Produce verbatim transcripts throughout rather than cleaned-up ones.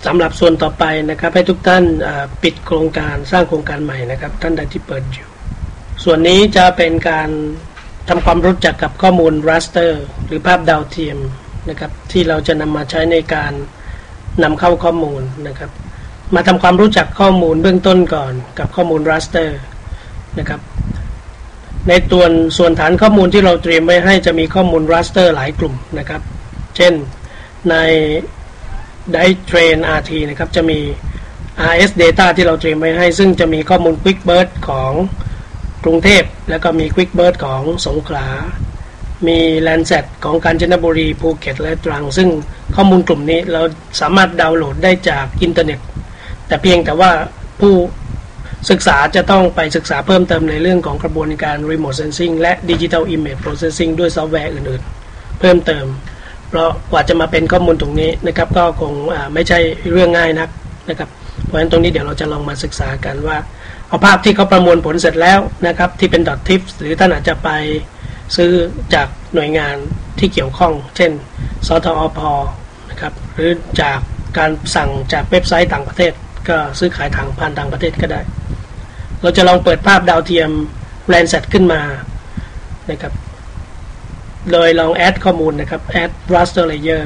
สำหรับส่วนต่อไปนะครับให้ทุกท่านปิดโครงการสร้างโครงการใหม่นะครับท่านใดที่เปิดอยู่ส่วนนี้จะเป็นการทำความรู้จักกับข้อมูล raster หรือภาพดาวเทียมนะครับที่เราจะนำมาใช้ในการนำเข้าข้อมูลนะครับมาทำความรู้จักข้อมูลเบื้องต้นก่อนกับข้อมูล raster นะครับในตัวส่วนฐานข้อมูลที่เราเตรียมไว้ให้จะมีข้อมูล raster หลายกลุ่มนะครับเช่นในได้เทรน อาร์ ที นะครับจะมี อาร์ เอส Data ที่เราเตรียมไว้ให้ซึ่งจะมีข้อมูล Quick Burst ของกรุงเทพแล้วก็มี Quick Burst ของสงขลามี Landsat ของกาญจนบุรีภูเก็ตและตรังซึ่งข้อมูลกลุ่มนี้เราสามารถดาวน์โหลดได้จากอินเทอร์เน็ตแต่เพียงแต่ว่าผู้ศึกษาจะต้องไปศึกษาเพิ่มเติมในเรื่องของกระบวนการ Remote Sensing และ Digital Image Processing ด้วยซอฟต์แวร์อื่นๆเพิ่มเติมเพราะกว่าจะมาเป็นข้อมูลตรงนี้นะครับก็คงไม่ใช่เรื่องง่ายนักนะครับเพราะฉะนั้นตรงนี้เดี๋ยวเราจะลองมาศึกษากันว่าเอาภาพที่เขาประมวลผลเสร็จแล้วนะครับที่เป็น .tiff หรือท่านอาจจะไปซื้อจากหน่วยงานที่เกี่ยวข้องเช่นสทอพนะครับหรือจากการสั่งจากเว็บไซต์ต่างประเทศก็ซื้อขายทางผ่านต่างประเทศก็ได้เราจะลองเปิดภาพดาวเทียม Landsat ขึ้นมานะครับโดยลองแอดข้อมูลนะครับ add raster layer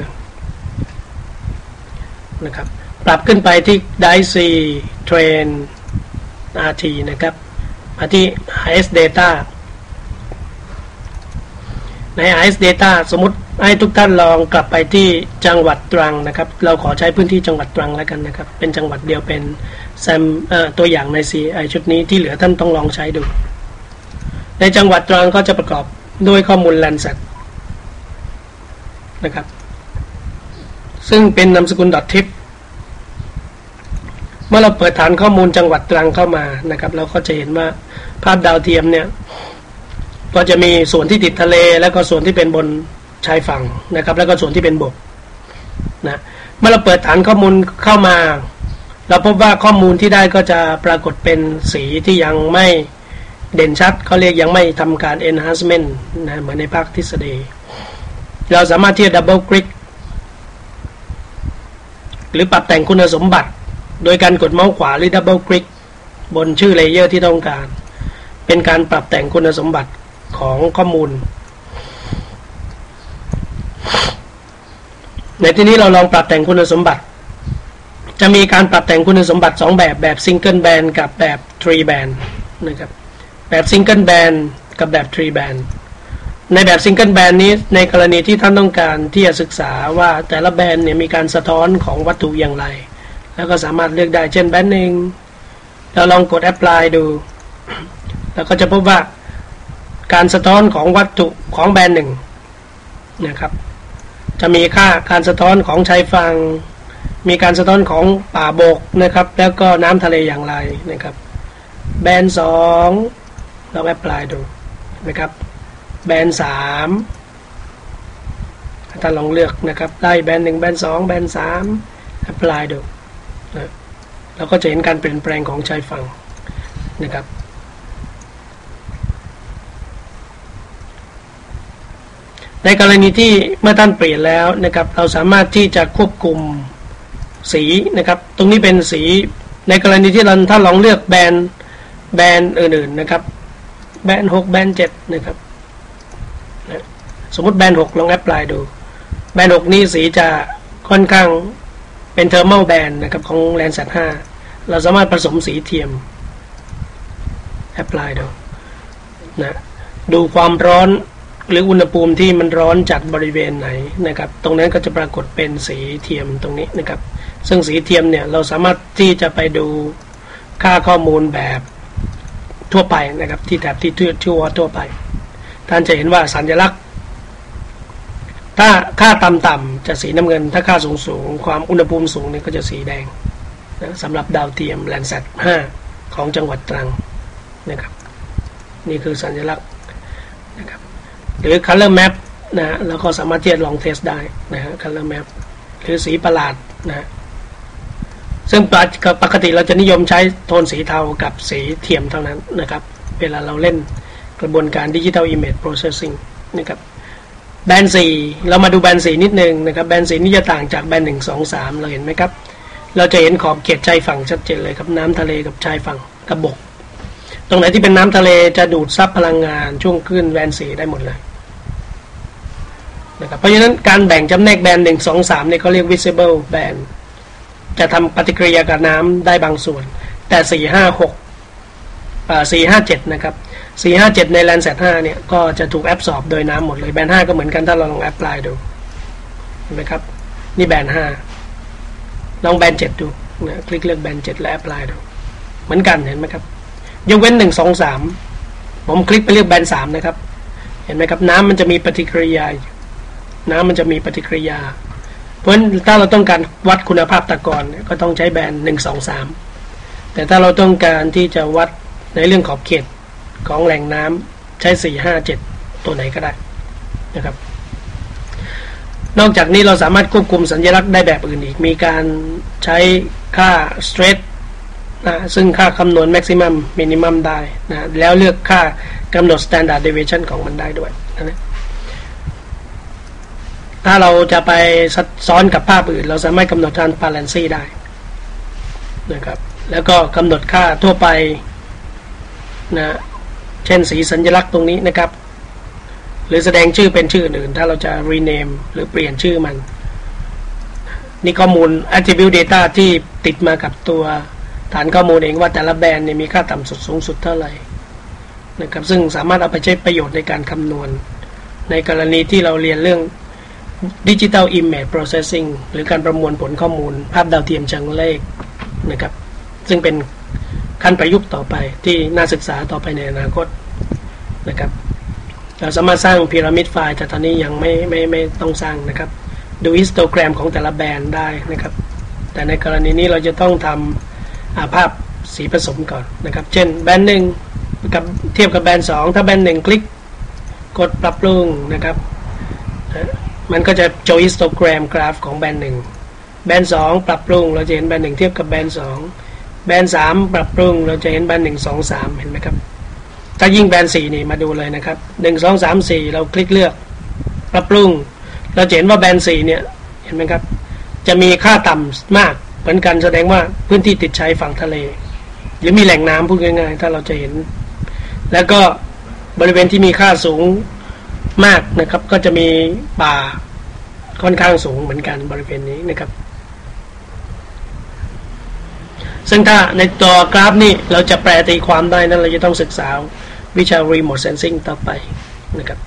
นะครับปรับขึ้นไปที่ ไดซี train อาร์ ที นะครับมาที่ อาร์ เอส Data ใน อาร์ เอส Data สมมุติให้ทุกท่านลองกลับไปที่จังหวัดตรังนะครับเราขอใช้พื้นที่จังหวัดตรังแล้วกันนะครับเป็นจังหวัดเดียวเป็นแซมตัวอย่างใน ซี ไอ ชุดนี้ที่เหลือท่านต้องลองใช้ดูในจังหวัดตรังก็จะประกอบด้วยข้อมูล Landsat นะครับซึ่งเป็นนามสกุล .tiff เมื่อเราเปิดฐานข้อมูลจังหวัดตรังเข้ามานะครับเราก็จะเห็นว่าภาพดาวเทียมเนี่ยก็จะมีส่วนที่ติดทะเลแล้วก็ส่วนที่เป็นบนชายฝั่งนะครับแล้วก็ส่วนที่เป็นบกนะเมื่อเราเปิดฐานข้อมูลเข้ามาเราพบว่าข้อมูลที่ได้ก็จะปรากฏเป็นสีที่ยังไม่เด่นชัดเขาเรียกยังไม่ทำการ enhancement นะเหมือนในภาคทฤษฎีเราสามารถที่จะ double click หรือปรับแต่งคุณสมบัติโดยการกดเมาส์ขวาหรือ double click บนชื่อเลเยอร์ที่ต้องการเป็นการปรับแต่งคุณสมบัติของข้อมูลในที่นี้เราลองปรับแต่งคุณสมบัติจะมีการปรับแต่งคุณสมบัติสองแบบแบบ single band กับแบบ three band นะครับแบบ single band กับแบบ three band ในแบบ single band นี้ในกรณีที่ท่านต้องการที่จะศึกษาว่าแต่ละแบนเนี่ยมีการสะท้อนของวัตถุอย่างไรแล้วก็สามารถเลือกได้เช่นแบนหนึ่งเราลองกด apply ดูแล้วก็จะพบว่าการสะท้อนของวัตถุของแบนหนึ่งนะครับจะมีค่าการสะท้อนของชายฝั่งมีการสะท้อนของป่าบกนะครับแล้วก็น้ำทะเลอย่างไรนะครับแบนสองเราแอพพลายดูนะครับแบนสามท่านลองเลือกนะครับได้แบนหนึ่งแบนสองแบนสามแอพพลายดูนะเราก็จะเห็นการเปลี่ยนแปลงของชายฝั่งนะครับในกรณีที่เมื่อท่านเปลี่ยนแล้วนะครับเราสามารถที่จะควบคุมสีนะครับตรงนี้เป็นสีในกรณีที่เราถ้าลองเลือกแบนแบนอื่นๆนะครับแบนหกแบนเจ็ดนะครับนะสมมุติแบนหกลองแอพพลายดูแบนหกนี้สีจะค่อนข้างเป็นเทอร์มัลแบนนะครับของ Landsat ห้าเราสามารถผสมสีเทียมแอพพลายดูนะดูความร้อนหรืออุณหภูมิที่มันร้อนจากบริเวณไหนนะครับตรงนั้นก็จะปรากฏเป็นสีเทียมตรงนี้นะครับซึ่งสีเทียมเนี่ยเราสามารถที่จะไปดูค่าข้อมูลแบบทั่วไปนะครับที่แถบที่ทั่วทั่วไปท่านจะเห็นว่าสัญลักษณ์ถ้าค่าต่ำๆจะสีน้ำเงินถ้าค่าสูงๆความอุณหภูมิสูงนี่ก็จะสีแดงนะสำหรับดาวเทียม Landsat ห้าของจังหวัดตรังนะครับนี่คือสัญลักษณ์นะครับหรือ color map นะเราก็สามารถที่จะลองเทสได้นะฮะ color map หรือสีประหลาดนะซึ่งปกติเราจะนิยมใช้โทนสีเทากับสีเทียมเท่านั้นนะครับเวลาเราเล่นกระบวนการ Digital Image Processing นะครับแบนด์สี่เรามาดูแบนด์สี่นิดนึงนะครับแบนด์สี่นี่จะต่างจากแบนด์หนึ่ง สอง สามเราเห็นไหมครับเราจะเห็นขอบเขตชายฝั่งชัดเจนเลยครับน้ำทะเลกับชายฝั่งกับบกตรงไหนที่เป็นน้ำทะเลจะดูดซับพลังงานช่วงคลื่นแบนสี่ได้หมดเลยนะครับเพราะฉะนั้นการแบ่งจำแนกแบนหนึ่งสองสามเนี่ยเขาเรียก visible band จะทำปฏิกิริยากับน้ำได้บางส่วนแต่สี่ห้าหกอ่าสี่ห้าเจ็ดนะครับสี่ห้าเจ็ดใน Landsat ห้าเนี่ยก็จะถูกแอบสอบโดยน้ำหมดเลยแบนห้าก็เหมือนกันถ้าเราลองแอพพลายดูเห็นไหมครับนี่แบนห้าลองแบนเจ็ดดูนะคลิกเลือกแบนเจ็ดและแอพพลายดูเหมือนกันเห็นไหมครับยกเว้นหนึ่งสองสามผมคลิกไปเลือกแบนสามนะครับเห็นไหมครับน้ำมันจะมีปฏิกิริยาน้ำมันจะมีปฏิกิริยาเพราะฉะนั้นถ้าเราต้องการวัดคุณภาพตะกอนก็ต้องใช้แบนหนึ่งสองสามแต่ถ้าเราต้องการที่จะวัดในเรื่องขอบเขตของแหล่งน้ำใช้สี่ห้าเจ็ดตัวไหนก็ได้นะครับนอกจากนี้เราสามารถควบคุมสัญลักษณ์ได้แบบอื่นอีกมีการใช้ค่า stress นะซึ่งค่าคำนวณ maximum minimum ได้นะแล้วเลือกค่ากำหนด standard deviation ของมันได้ด้วยนะถ้าเราจะไปซ้อนกับภาพอื่นเราสามารถกำหนด transparency ได้นะครับแล้วก็กำหนดค่าทั่วไปนะเช่นสีสัญลักษณ์ตรงนี้นะครับหรือแสดงชื่อเป็นชื่ออื่นถ้าเราจะ rename หรือเปลี่ยนชื่อมันนี่ข้อมูล attribute data ที่ติดมากับตัวฐานข้อมูลเองว่าแต่ละแบรนด์เนี่ยมีค่าต่ำสุดสูงสุดเท่าไหร่นะครับซึ่งสามารถเอาไปใช้ประโยชน์ในการคำนวณในกรณีที่เราเรียนเรื่อง Digital Image Processing หรือการประมวลผลข้อมูลภาพดาวเทียมเชิงเลขนะครับซึ่งเป็นขั้นประยุกต์ต่อไปที่น่าศึกษาต่อไปในอนาคตนะครับเราสามารถสร้างพีระมิดไฟล์แต่ตอนนี้ยังไม่ไม่ไม่ต้องสร้างนะครับดูฮิสโตแกรมของแต่ละแบรนด์ได้นะครับแต่ในกรณีนี้เราจะต้องทำภาพสีผสมก่อนนะครับเช่นแบรนด์หนึ่งกับเทียบกับแบรนด์สองถ้าแบรนด์หนึ่งคลิกกดปรับปรุงนะครับมันก็จะโชว์ฮิสโตแกรมกราฟของแบรนด์หนึ่งแบรนด์สองปรับปรุงเราจะเห็นแบรนด์หนึ่งเทียบกับแบรนด์สองแบรนด์สามปรับปรุงเราจะเห็นแบรนด์หนึ่งสองสามเห็นไหมครับถ้ายิ่งแบรนด์สี่นี่มาดูเลยนะครับหนึ่งสองสามสี่เราคลิกเลือกปรับปรุงเราจะเห็นว่าแบรนด์สี่เนี่ยเห็นไหมครับจะมีค่าต่ำมากเหมือนกันแสดงว่าพื้นที่ติดชายฝั่งทะเลหรือมีแหล่งน้ำพูดง่ายๆถ้าเราจะเห็นแล้วก็บริเวณที่มีค่าสูงมากนะครับก็จะมีป่าค่อนข้างสูงเหมือนกันบริเวณนี้นะครับซึ่งถ้าในตัวกราฟนี่เราจะแปลตีความได้นั้นเราจะต้องศึกษาวิชา remote sensing ต่อไปนะครับ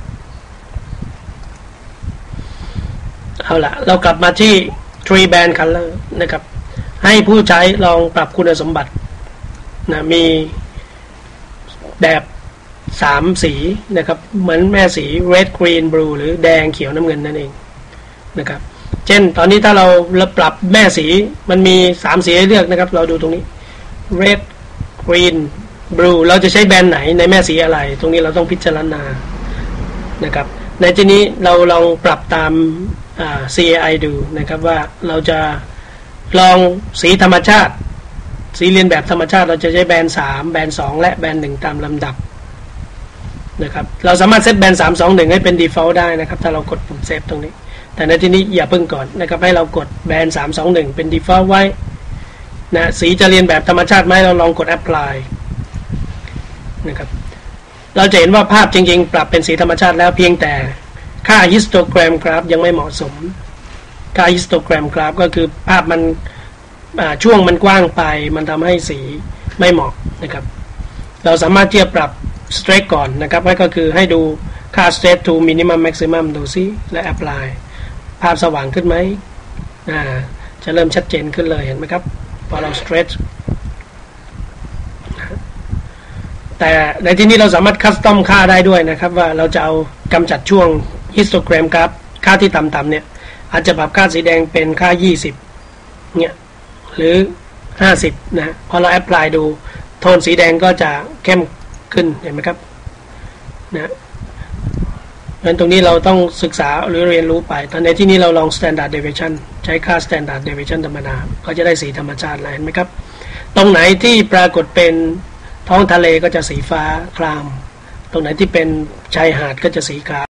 เอาละเรากลับมาที่ three band color นะครับให้ผู้ใช้ลองปรับคุณสมบัตินะมีแบบสามสีนะครับเหมือนแม่สี red green blue หรือแดงเขียวน้ำเงินนั่นเองนะครับเช่นตอนนี้ถ้าเราเราปรับแม่สีมันมีสามสีให้เลือกนะครับเราดูตรงนี้ red green blue เราจะใช้แบรนด์ไหนในแม่สีอะไรตรงนี้เราต้องพิจารณานะครับในที่นี้เราลองปรับตาม ซี เอ ไอ ดูนะครับว่าเราจะลองสีธรรมชาติสีเรียนแบบธรรมชาติเราจะใช้แบรนด์สามแบรนด์สองและแบรนด์หนึ่งตามลำดับนะครับเราสามารถเซตแบรนด์สาม สอง หนึ่งให้เป็น default ได้นะครับถ้าเรากดปุ่มเซฟตรงนี้แต่ในที่นี้อย่าเพิ่งก่อนนะครับให้เรากดแบรนด์สาม สอง หนึ่งเป็น default ไว้นะสีจะเรียนแบบธรรมชาติไหมเราลองกด apply นะครับเราจะเห็นว่าภาพจริงๆปรับเป็นสีธรรมชาติแล้วเพียงแต่ค่า histogram graph ยังไม่เหมาะสมค่า histogram graph ก็คือภาพมันช่วงมันกว้างไปมันทำให้สีไม่เหมาะนะครับเราสามารถที่จะปรับ stress ก่อนนะครับก็คือให้ดูค่า stress to minimum maximum ดูซิและ apply ภาพสว่างขึ้นไหมอ่าจะเริ่มชัดเจนขึ้นเลยเห็นไหมครับพอเรา stress แต่ในที่นี้เราสามารถคัสตอมค่าได้ด้วยนะครับว่าเราจะเอากำจัดช่วง histogram graph ค่าที่ต่ำๆเนี่ยอาจจะปรับค่าสีแดงเป็นค่ายี่สิบเนี่ยหรือห้าสิบนะพอเราแอพพลายดูโทนสีแดงก็จะเข้มขึ้นเห็นไหมครับนะงั้นตรงนี้เราต้องศึกษาหรือเรียนรู้ไปตอนในที่นี้เราลอง standard deviation ใช้ค่า standard deviation ธรรมดาก็จะได้สีธรรมชาติแล้วเห็นไหมครับตรงไหนที่ปรากฏเป็นท้องทะเลก็จะสีฟ้าครามตรงไหนที่เป็นชายหาดก็จะสีขาว